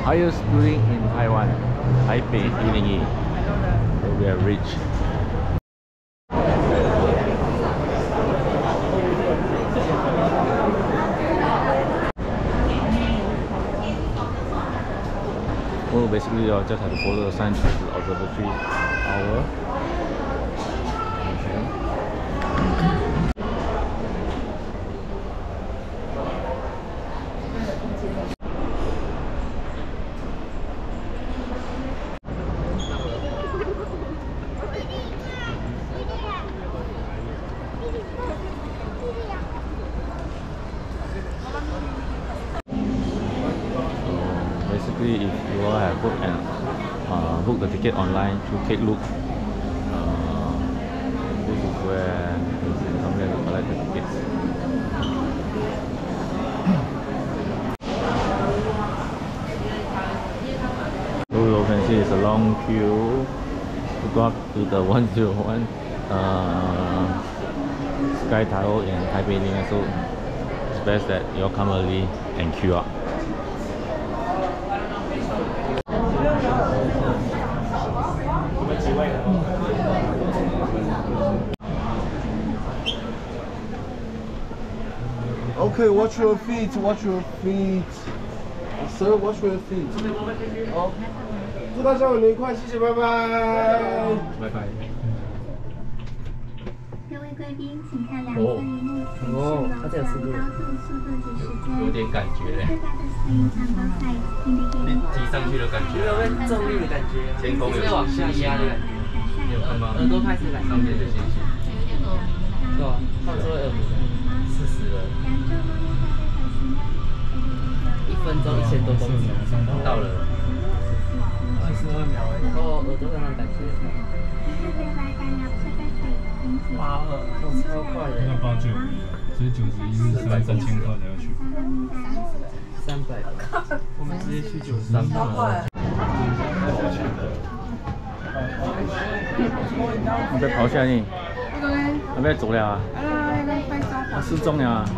highest building in Taiwan, Taipei 101. So we have reached. Oh, basically you just have to follow the sign to the observatory tower. Basically, if you all have booked the ticket online, to take a look. This is where you can come here to collect the tickets. So you can see it's a long queue to go up to the 101 Sky Tower in Taipei. So it's best that you all come early and queue up. Okay, watch your feet, watch your feet. Sir, watch your feet. 好，祝大家晚年愉快，谢谢，拜拜。拜拜。 各位贵宾，请看两侧荧幕显示楼层、高度、速度及时间。 有点感觉嘞。提上去的感觉， 有没有重力的感觉？ 天空有往下压的感觉。 你有看吗？ 耳朵开始来， 上面的星星。 对吧？他们说耳朵 40了。 1分钟1000多公尺， 到了。 42秒而已。哦，耳朵上的感觉。82，超快的。 要报91了，所以91是3000块才要去。 300。我们直接去93吧。 你在跑下呢？要不要走了啊？失踪了啊！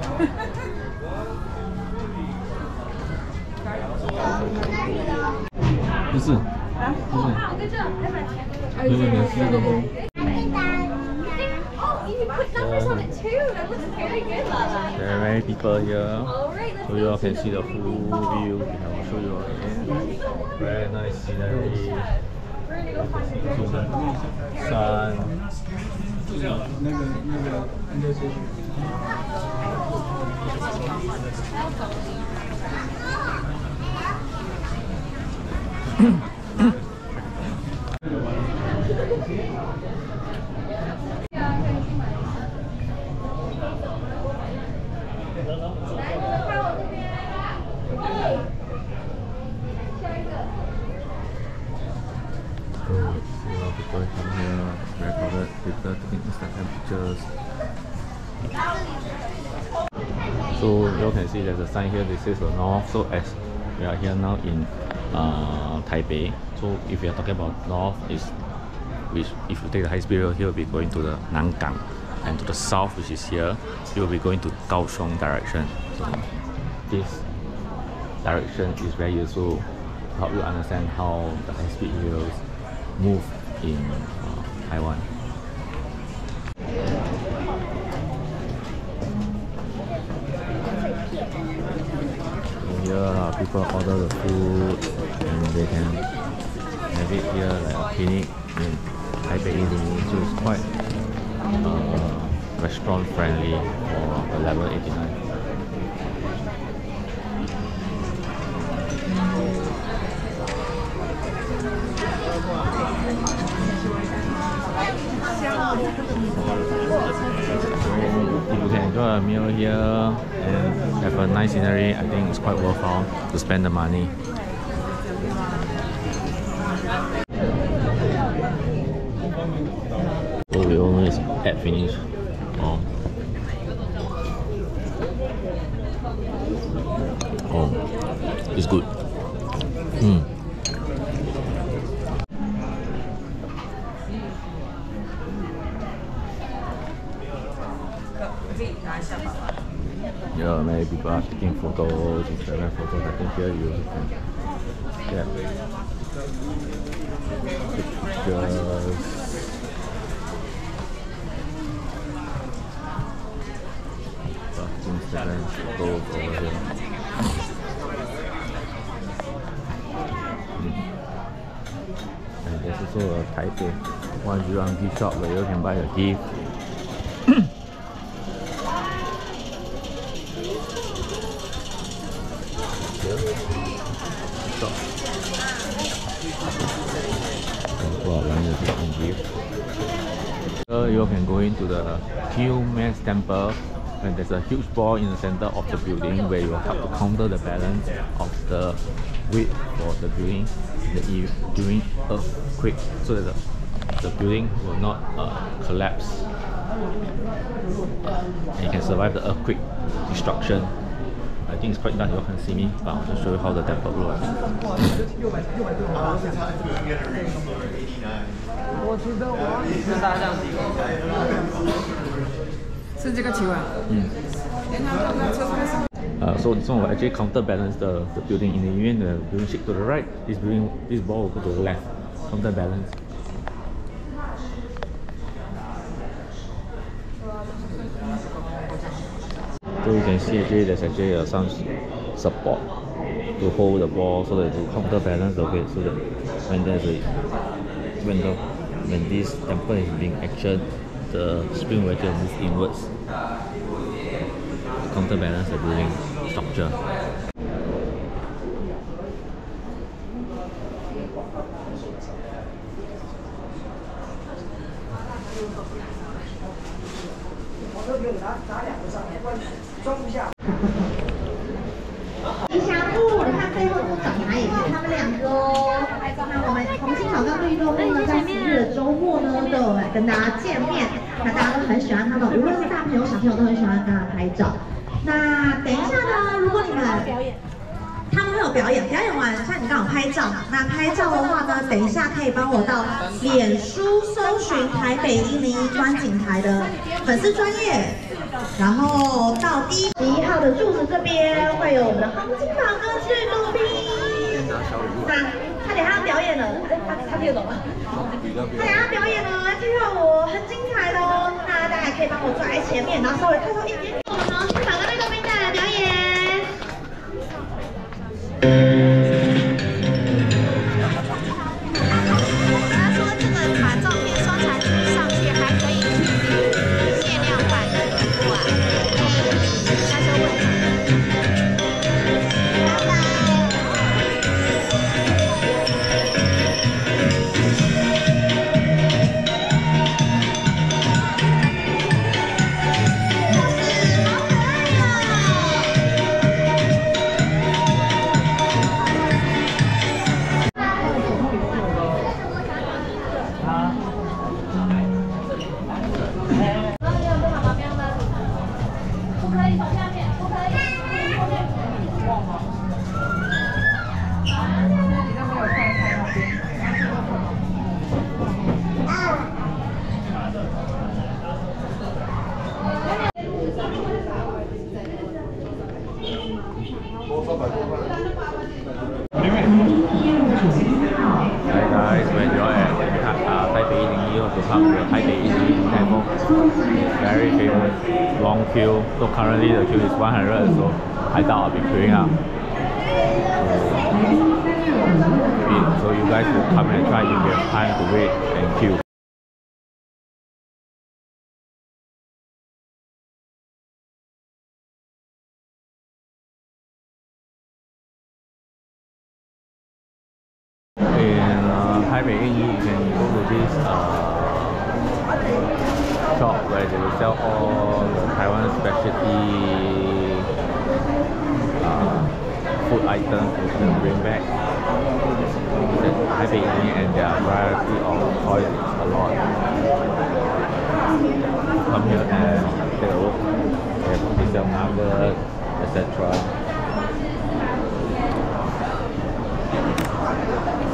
不是，不是，有点失踪。There are many people here, so you all can see the full view. I will show you again. Very nice scenery. Sun. ，people come here, it's very crowded, people taking Instagram pictures. So you can see there's a sign here that says the north. So as we are here now in Taipei, so if you are talking about north, which if you take the high speed rail, here will be going to the Nangang, and to the south, which is here, you will be going to Kaohsiung direction. So this direction is very useful to help you understand how the high speed rails move in Taiwan. So here people order the food and they can have it here like a clinic in Taipei. So it's quite restaurant friendly for the level 89. If you can enjoy a meal here and have a nice scenery, I think it's quite worthwhile to spend the money. So we almost at finish. Oh, it's good. Yeah, many people are taking photos, Instagram photos. I think here you also can Yeah. Instagram photos over here. And there's also a Taipei 101 gift shop where you can buy a gift. You can go into the Glomat temple, and there's a huge ball in the center of the building where you have to counter the balance of the weight for the building during earthquake, so that the building will not collapse and you can survive the earthquake destruction. I think it's quite nice. You all can see me, but I'll just show you how the temple looks. 我知道啊，是大象提供的，是这个球啊。 So this one will actually counterbalance the building. In the event the building shake to the right, this ball will go to the left, counterbalance. So you can see actually there's actually some support to hold the ball so that to counterbalance the weight, so that when this temple is being actioned, the spring will actually move inwards to counterbalance the building structure. 吉祥物，你看背后这个长牌也是他们两个哦。那我们同心草跟绿豆木呢，在4月的周末呢，都有来跟大家见面。那大家都很喜欢他们，无论是大朋友小朋友都很喜欢跟他拍照。那等一下呢，如果你们他们会有表演，表演完像你刚好拍照嘛，那拍照的话呢，等一下可以帮我到脸书搜寻台北101观景台的粉丝专页。 然后到第11号的柱子这边会有我们的黄金宝跟绿豆冰。那他等下要表演了，他听得懂吗？他等下表演了，跳舞很精彩的哦。那大家可以帮我坐在前面，然后稍微透透一点。我们黄金宝跟绿豆冰带来表演。 Hi guys, when you're at Taipei 101, you have to come to the Taipei 101 temple. Very famous, long queue. So currently the queue is 100, so I doubt I'll be queuing up. So you guys will come and try if you have time to wait and queue. In Taipei 101, you can go to this shop where they will sell all the Taiwan specialty food items you can bring back. Taipei 101, and their variety of toys is a lot. Come here and take a look. They sell nuggets, etc.